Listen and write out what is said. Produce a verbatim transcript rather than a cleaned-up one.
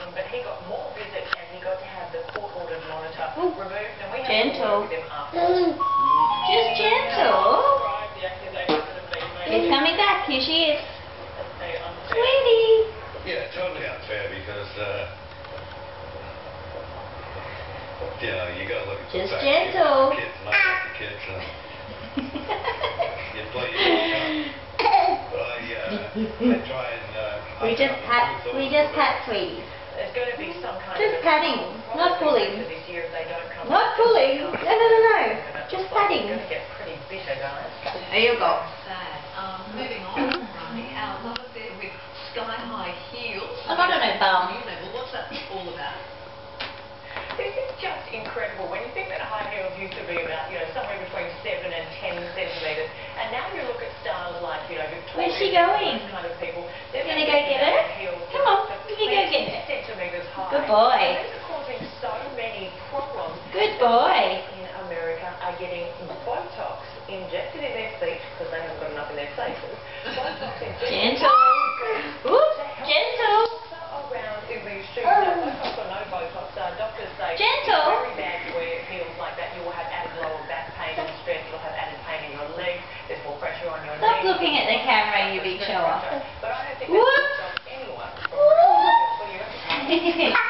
him, but he got more visits and he got to have the court-ordered monitor Ooh. removed. And we Gentle. with him afterwards. Just gentle. He's coming back. Here she is. Sweetie. Yeah, totally unfair because, uh, you know, you got to look at Just the fact gentle. kids, not like the kids. Uh, you play your own But I, uh, I try and... Uh, we just pat, we just pat sweetie. There's going to be some kind Just of patting, not pulling. this year if they don't come Not pulling. No, no, no, no. Just patting. It's going to get pretty bitter, guys. There you go. Sad. Um, moving on from running, our love affair with sky-high heels. I got on a bum. New level. What's that all about? This is just incredible. When you think that high heels used to be about, you know, somewhere between seven and ten centimetres, and now you look at styles like, you know, Victoria. Where's she going? Those kind of people. They're Gonna go get it? Come on, let me go get it. Centimetres high. Good boy. And this is causing so many problems. Good boy. In America are getting Botox injected in their feet because they haven't got enough in their faces. Botox injected. Gentle. Ooh, gentle. Around in these shoes. Now, Botox or no Botox, uh, doctors say Gentle. it's very bad to wear heels like that. You will have added lower back pain and stress. You'll have added pain in your legs. There's more pressure on your Stop knees. looking at the camera, you big shower. But I don't think What? that stops anyone from wearing heels. What do you reckon?